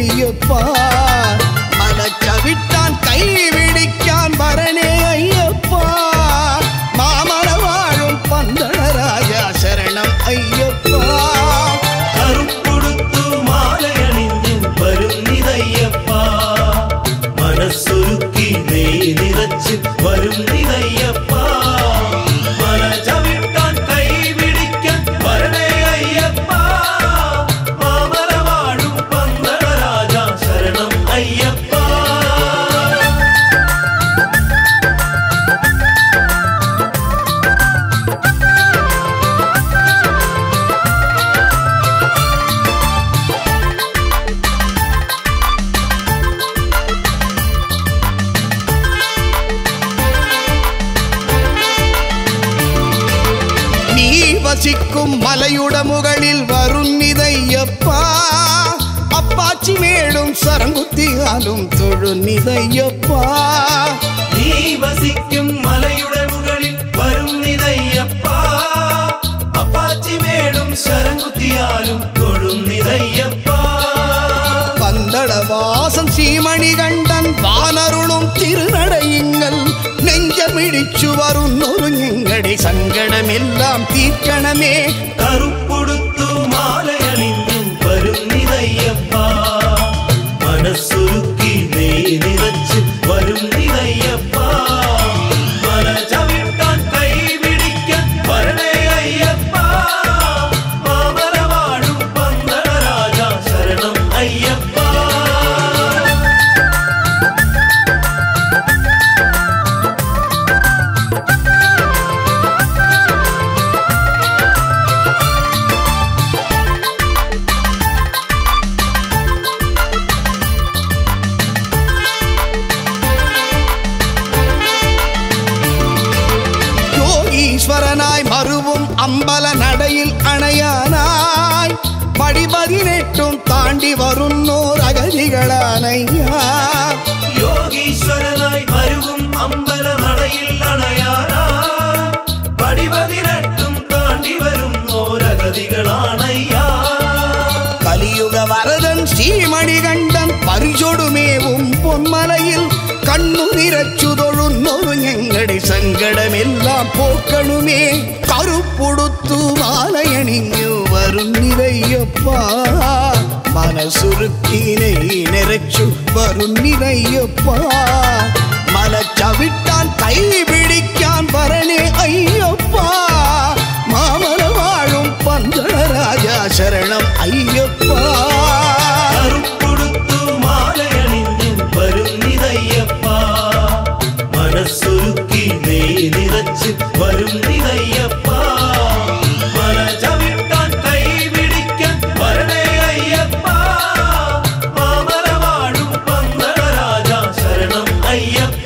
അയ്യപ്പ മലച്ചവിട്ടാൻ കൈപിടിക്കാൻ വരണേ അയ്യപ്പ മാമല വാഴും പന്തള രാജ ശരണം അയ്യപ്പ കറുപ്പൊടുത്തു മാലയണിഞ്ഞ് വരുന്നിതയ്യപ്പ മനസ്സൊരുക്കി നെയ് നിറച്ച് വരുന്നിതയ്യപ്പ മല ചവിട്ടാൻ കൈ പിടിക്കാൻ വരണേ അയ്യപ്പ മാമല വാഴും പന്തള രാജ ശരണം അയ്യപ്പ വസിക്കും മലയുടെ മുകളിൽ വരുന്നിതയ്യപ്പ അപ്പാച്ചി മേളും സരംകുത്തിയാലും തൊഴുന്നിതയ്യപ്പ നീ വസിക്കും മലയുടെ മുകളിൽ വരുന്നിതയ്യപ്പ അപ്പാച്ചി മേളും ശരംകുത്തിയാലും തൊഴുന്നിതയ്യപ്പ പന്തളവാസം ശ്രീമണികണ്ഠൻ വാനരുളും തിരുനടയിങ്ങൾ നെഞ്ചമിടിച്ചു വരുന്നൊരു ഞങ്ങളുടെ സങ്കടമെല്ലാം തീർക്കണമേ കറുപ്പൊടുത്തു മാലയണിഞ്ഞും വരുന്നിതയ്യപ്പ മനസ്സുരുക്കി നെയ് നിറച്ച് വരുന്നിതയ്യപ്പ മല ചവിട്ടാൻ കൈ പിടിക്കാൻ വരണേ അയ്യപ്പ മാമല വാഴും പന്തള രാജ ശരണം അയ്യപ്പ ഈശ്വരനായി മറുവും അമ്പല നടയിൽ അണയാനായി പടി 18 താണ്ടി വരുന്നോരഗതികളാണയ്യ യോഗീശ്വരനായി മരുവും അമ്പല നടയിൽ അണയാനായി പടി 18 താണ്ടി വരുന്നോരഗതികളാണയ്യ കലിയുഗ വരദൻ ശ്രീമണികണ്ഠൻ പരിചൊടുമേവും പൊന്മലയിൽ കണ്ണു നിറച്ചു തൊഴുന്നൊരു ഞങ്ങളുടെ സങ്കടമെല്ലാം പോക്കണുമേ കറുപ്പൊടുത്തു മാലയണിഞ്ഞു വരുന്നിതയ്യപ്പ മനസ്സുരുക്കി നെയ് നിറച്ചു വരുന്നിതയ്യപ്പ മല ചവിട്ടാൻ കൈ പിടിക്കാൻ വരണേ അയ്യപ്പ മാമല വാഴും പന്തള രാജ ശരണം അയ്യപ്പ കറുപ്പൊടുത്തു മാലയണിഞ്ഞ് വരുന്നിതയ്യപ്പ മനസ്സുരുക്കി നെയ് നിറച്ച് വരുന്നിതയ്യപ്പ മല ചവിട്ടാൻ കൈ പിടിക്കാൻ വരണേ അയ്യപ്പ മാമല വാഴും പന്തള രാജ ശരണം അയ്യപ്പ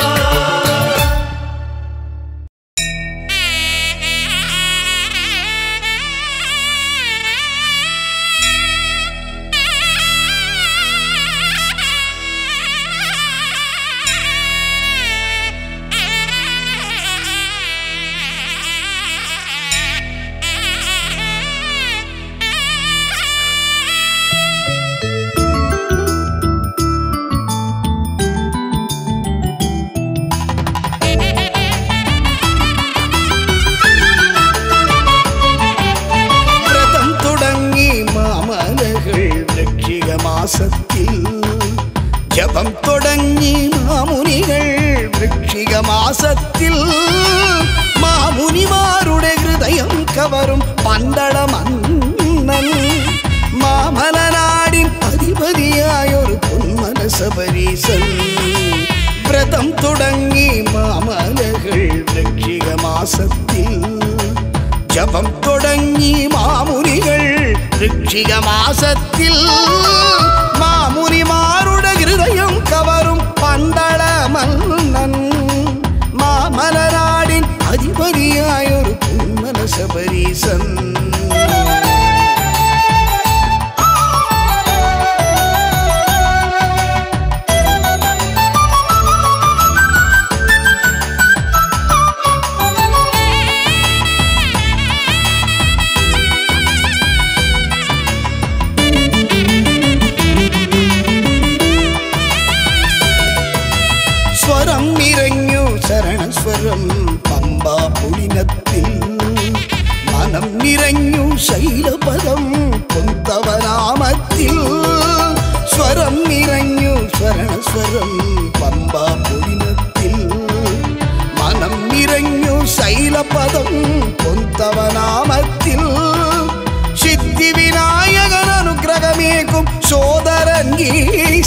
ജപം തുടങ്ങി മാമുനികൾ വൃശ്ചിക മാസത്തിൽ മാമുനിമാരുടെ ഹൃദയം കവറും പന്തള മന്നൻ മാമലനാടിൻ അധിപതിയായൊരു പൊന്മന ശബരീശൻ വ്രതം തുടങ്ങി മാമലകൾ വൃശ്ചിക മാസത്തിൽ ജപം തുടങ്ങി മാമുനികൾ വൃശ്ചിക മാസത്തിൽ മാമുനിമാരുടെ ഹൃദയം കവറും പന്തള മന്നൻ മാമലനാടിൻ അധിപതിയായൊരു പൊന്മന ശബരീശൻ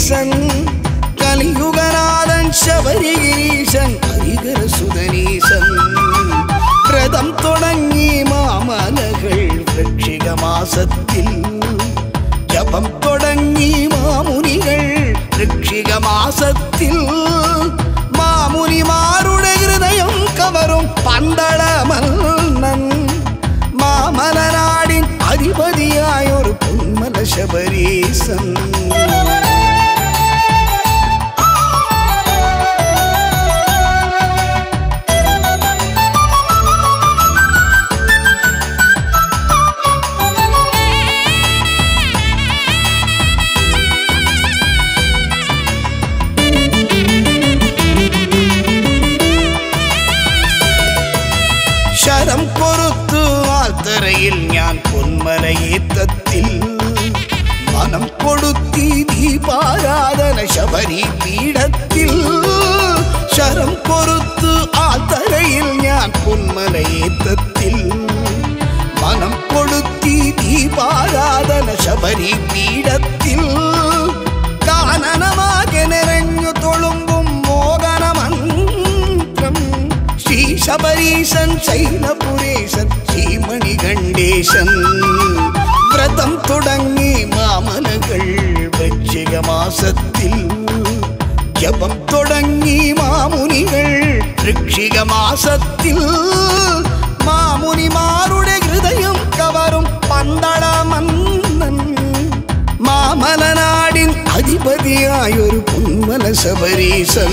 சபரீசன் கலியுகநாதன் சபரிகிரீசன் ஹரிகர சுதனீசன் பிரதம் தொடங்கி மாமலர்கள் விருட்சிக மாசத்தில் ஜபம் தொடங்கி மாமுனிகள் விருட்சிக மாசத்தில் மாமுனிமாருடைய ஹிருதயம் கவரும் பந்தள மன்னன் மாமலநாடின் அதிபதியாயொரு பொன்மல சபரீசன் ശരം കൊറുത്തു ആൽത്തറയിൽ ഞാൻ പൊന്മലയേത്തത്തിൽ മനം കൊടുത്തി ദീപാരാധന ശബരി പീഠത്തിൽ ശരം കൊറുത്തു ആൽത്തറയിൽ ഞാൻ പൊന്മലയേത്തത്തിൽ മനം കൊടുത്തി ദീപാരാധന ശബരി പീഠത്തിൽ കാനനമാകെ നിറഞ്ഞു തൊളുമ്പും മോഹനമന്ത്രം ശ്രീ ശബരീശൻ ശൈലപുരേശൻ ശ്രീമണികണ്ഠേശൻ വ്രതം തുടങ്ങി മാമലകൾ വൃശ്ചിക മാസത്തിൽ ജപം തുടങ്ങി മാമുനികൾ വൃശ്ചിക മാസത്തിൽ മാമുനിമാരുടെ ഹൃദയം കവരും പന്തള മന്നൻ മാമലനാടിൻ അധിപതിയായൊരു പൊന്മല ശബരീശൻ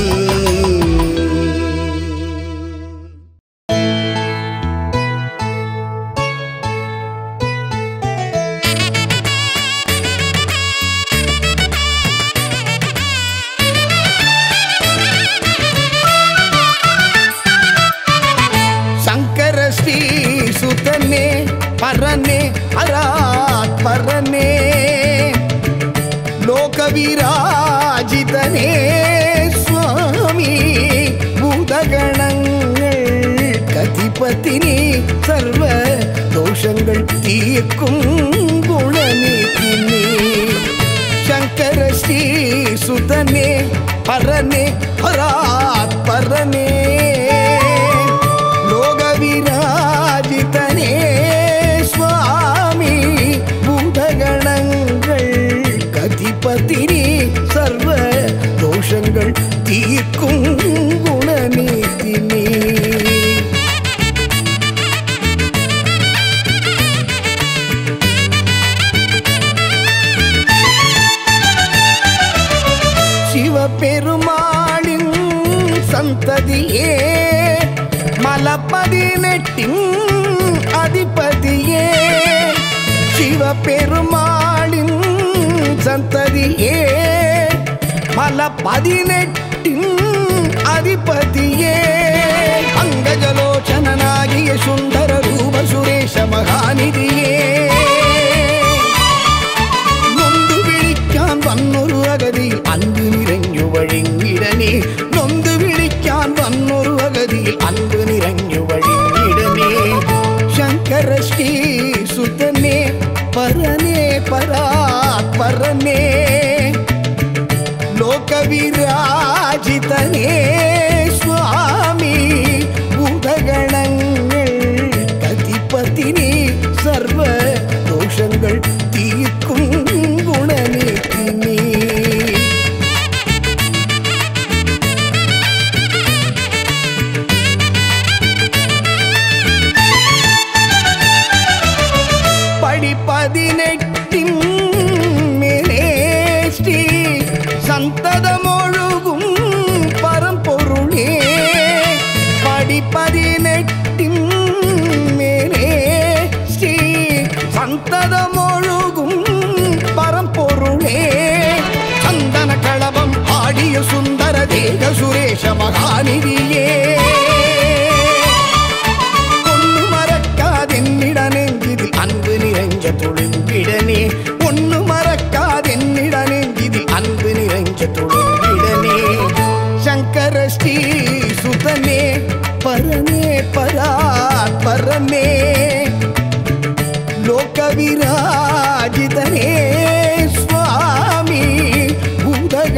परने हरात परने लोकविराजितने स्वामी भूतगणங்கள் கதிபதினி சர்வ தோஷங்கள் தீர்க்கும் குணநிதினி சங்கர ஸ்ரீ சுதனே பரனே ஹராத் பரனே லோகவிராஜிதனே அதிபதினி சர்வ தோஷங்கள் தீர்க்கும் குணநிதினி சிவபெருமாளின் சந்ததியே மலப்பதினெட்டின் அதிபதியே சிவபெருமாளின் சந்ததியே மல 18 அதிபதியே அங்கஜலோச்சனாகிய சுந்தர ரூப சுரேஷ மகாநிதியே நொந்து விழிக்கான் வன்னொரு அகதியில் அன்பு நிறைஞ்சு வழிங்கிடனே நொந்து விழிக்கான் வன்னொரு அகதியில் அன்பு நிறைஞ்சு வழிங்கிடனே சங்கர ஸ்ரீ சுதனே பரனே பராத் பரனே லோகவிராஜிதனே சுவாமி பூதகணங்கள் கதிபதினி சர்வ தோஷங்கள் தீர்க்கும் குணநிதினி படிப்பதினெட்டின் மேலே ஸ்ரீ சந்ததமொழுகும் பரம்பொருளே படிப்பதினெட்டின் மேலே ஸ்ரீ சந்ததமொழுகும் பரம்பொருளே சந்தன களபம் ஆடிய சுந்தர தேக சுரேஷ மகாநிதியே ஒன்னு மறக்காதென்னிட நெஞ்சிதில் அன்பு நிறைஞ்ச தொழும்பிடனே ஒன்னு மறக்காதென்னிட நெஞ்சிதில் அன்பு நிறைஞ்ச தொழும்பிடனே சங்கர ஸ்ரீ சுதனே பரனே பராத் பரமே லோகவிராஜிதனே சுவாமி பூதக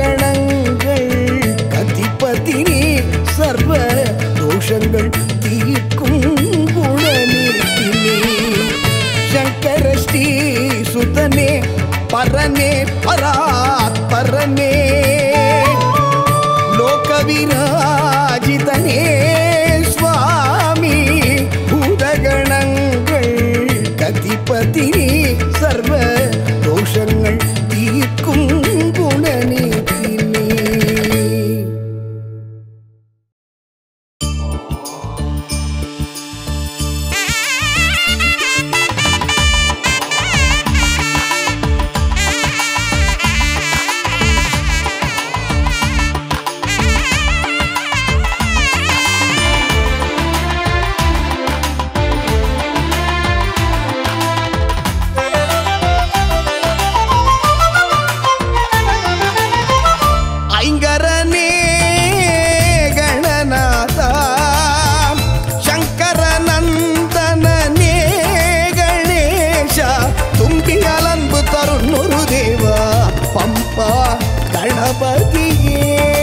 கணபதியே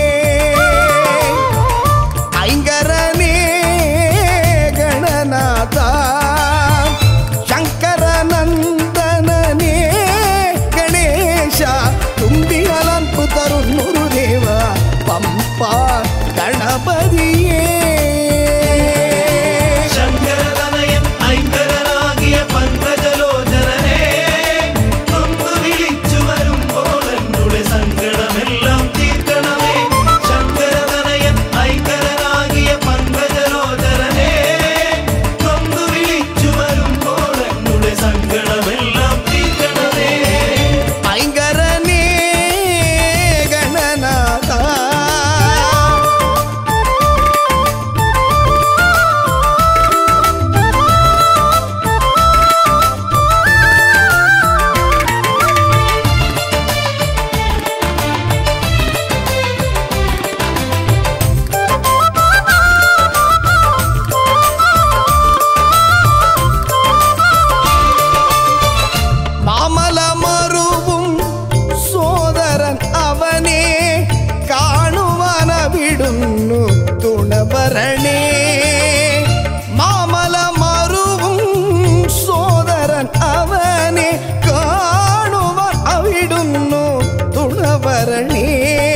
ஐங்கரனே கணநாதா சங்கரநந்தனனே கணேஷா தும்பியலன்பு தருண்ணுரு தேவா பம்பா கணபதியே சங்கரதனயன் ஐங்கரனாகிய பங்கஜலோச்சனனே கொம்பு விழிச்சு வரும் போலென்னுடைய சங்கடமெல்லாம் தீர்க்கணமே சங்கரதனயன் ஐங்கரனாகிய பங்கஜலோச்சனனே கொம்பு விழிச்சு வரும் போலென்னுடைய சங்கடமெல்லாம் தீர்க்கணமே ஐங்கரனே கணநாதா மாமல மருவும் சோதரன் அவனே காணுவன விடுன்னு துணபரணே மாமல மருவும் சோதரன் அவனே காணுவன் அவிடுன்னு துணபரணே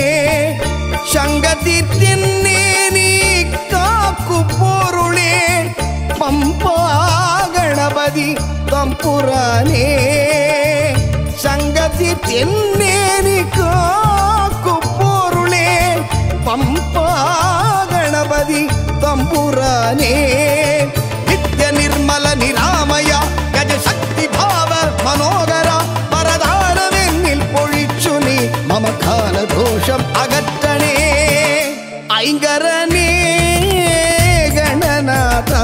சங்கதித்தின்னே நீ காக்கு பொருளே பம்பா கணபதி தம்புரானே சங்கதி தென்னேனி காக்கு பொருளே பம்பா கணபதி தம்புரானே நித்ய நிர்மல நிராமய கஜ சக்தி பாவ மனோகர பரதாரவென்னில் பொழிச்சு நீ மம கால தோஷம் அகற்றனே ஐங்கரனே கணநாதா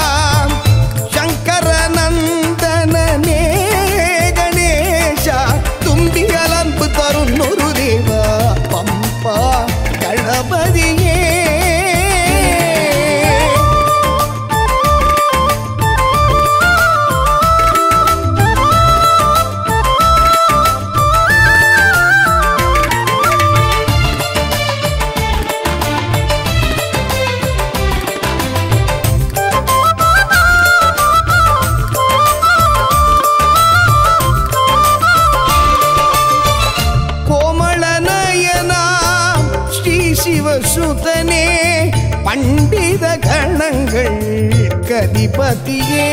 சங்கரநந்தனனே கணேஷா தும்பியலன்பு தருண்ணுரு தேவா பம்பா கணபதியே கோமளநயனா ஸ்ரீ சிவசுதனே பண்டித கணங்கள் கதிபதியே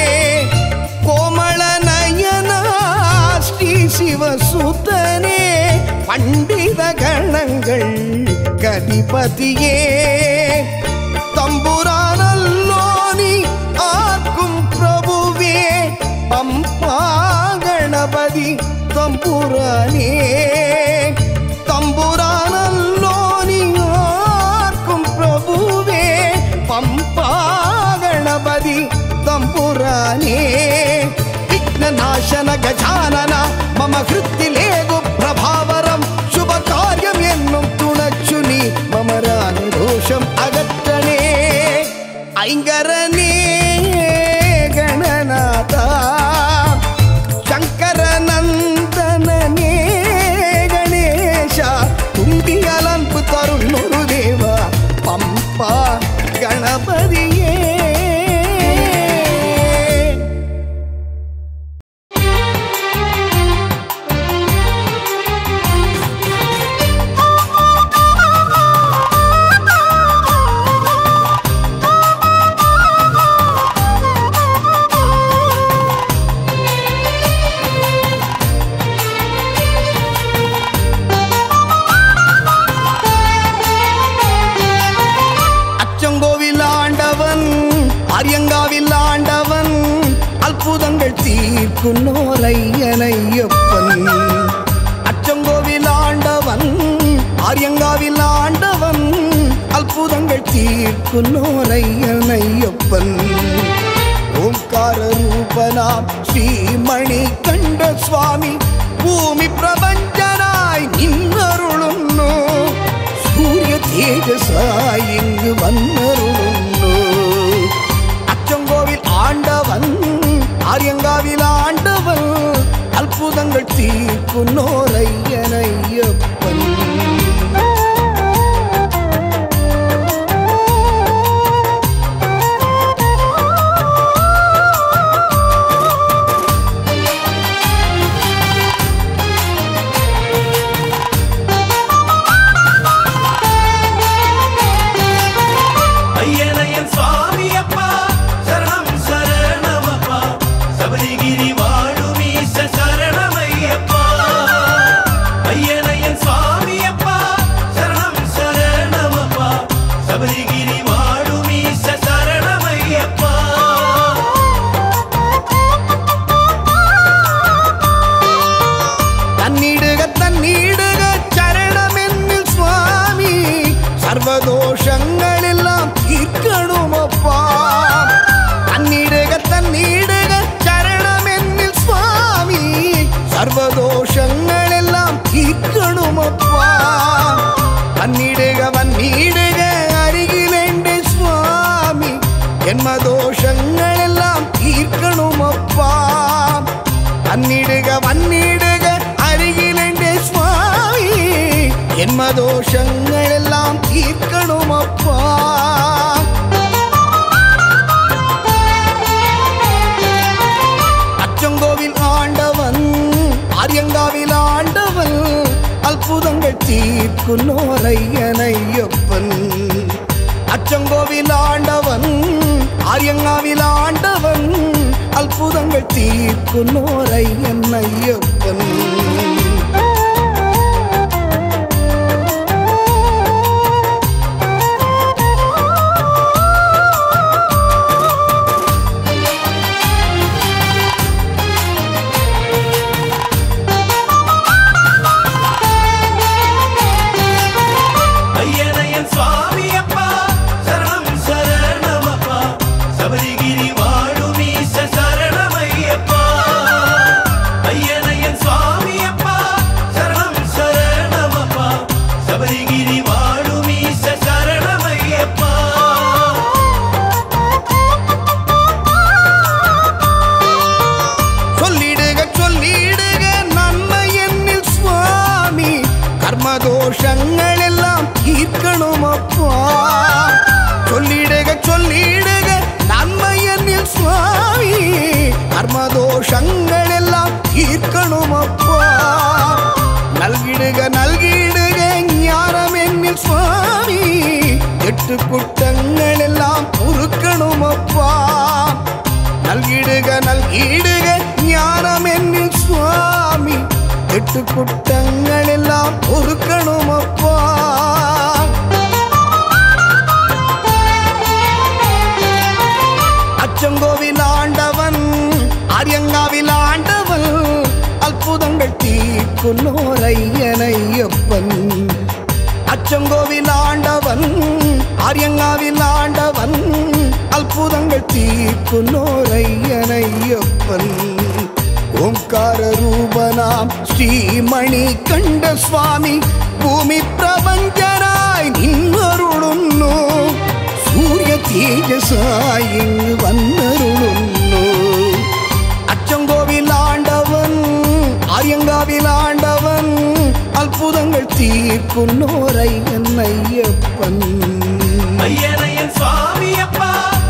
கோமளநயனா ஸ்ரீ சிவசுதனே பண்டித கணங்கள் கதிபதியே தம்புரானல்லோனி ஆக்கும் பிரபுவே பம்பா கணபதி தம்புரானே தம்புரானல்லோனி ஆக்கும் பிரபுவே பம்பா கணபதி தம்புரானே விக்னநாசன கஜானன மம கிருத்திலேகு பிரபாவரம் சுப காரியம் என்னும் துணச்சு நீ மம ராக தோஷம் அகற்றனே ஐங்கரனே கணநாதா சங்கரநந்தனனே கணேஷா தும்பியலன்பு தருண்ணுரு தேவா பம்பா கணபதியே ஆரியங்காவில் ஆண்டவன் அற்புதங்கள் தீர்க்குன்னோரையனையப்பன் அச்சங்கோவில் ஆண்டவன் ஆரியங்காவில் ஆண்டவன் அற்புதங்கள் தீர்க்குன்னோரையனையப்பன் ஓம்கார ரூபனாம் ஸ்ரீமணி கண்ட சுவாமி பூமி பிரபஞ்சனாய் நின்னருளுன்னோ சூரிய தேஜசாய் இங்கு வந்தருளுன்னோ அச்சங்கோவில் ஆண்டவன் ஆரியங்காவில் ஆண்டவன் அற்புதங்கள் தீர்க்குன்னோரையனையப்பன் என்மதோஷங்கள் எல்லாம் தீர்க்கணும் அப்பா. அச்சங்கோவில் ஆண்டவன் ஆரியங்காவில் ஆண்டவன் அற்புதங்கள் தீர்க்கும் ஐயனையப்பன். அச்சங்கோவில் ஆண்டவன் ஆரியங்காவில் ஆண்டவன் அற்புதங்கள் தீர்க்கும் ஐயனையப்பன். தோஷங்கள் எல்லாம் தீர்க்கணும் அப்பா. சொல்லிடுக சொல்லிடுக நன்மை என்னில் சுவாமி. கர்மதோஷங்கள் எல்லாம் தீர்க்கணும் அப்பா. நல்கிடுக நல்கிடுக ஞானம் என்னில் சுவாமி. 8 குற்றங்கள் எல்லாம் பொறுக்கணும் அப்பா. நல்கிடுக நல்கிடுக ஞானம் என்னில் சுவாமி. 8 குற்றங்கள் எல்லாம் பொறுக்கணும் அப்பா. அச்சங்கோவில் ஆண்டவன் ஆரியங்காவில் ஆண்டவன் அற்புதங்கள் தீர்க்கும் ஐயனையப்பன். அச்சங்கோவில் ஆண்டவன் ஆரியங்காவில் ஆண்டவன் அற்புதங்கள் தீர்க்கும் ஐயனையப்பன். ஓங்கார ரூபனாம் ஸ்ரீமணி கண்ட சுவாமி பூமி பிரபஞ்சனாய் நின்னருளுன்னோ. சூரிய தேஜசாய் இங்கு வந்தருளுன்னோ. அச்சங்கோவில் ஆண்டவன் ஆரியங்காவில் ஆண்டவன் அற்புதங்கள் தீர்க்கும் ஐயனையப்பன். ஐயனையன் சுவாமி அப்பா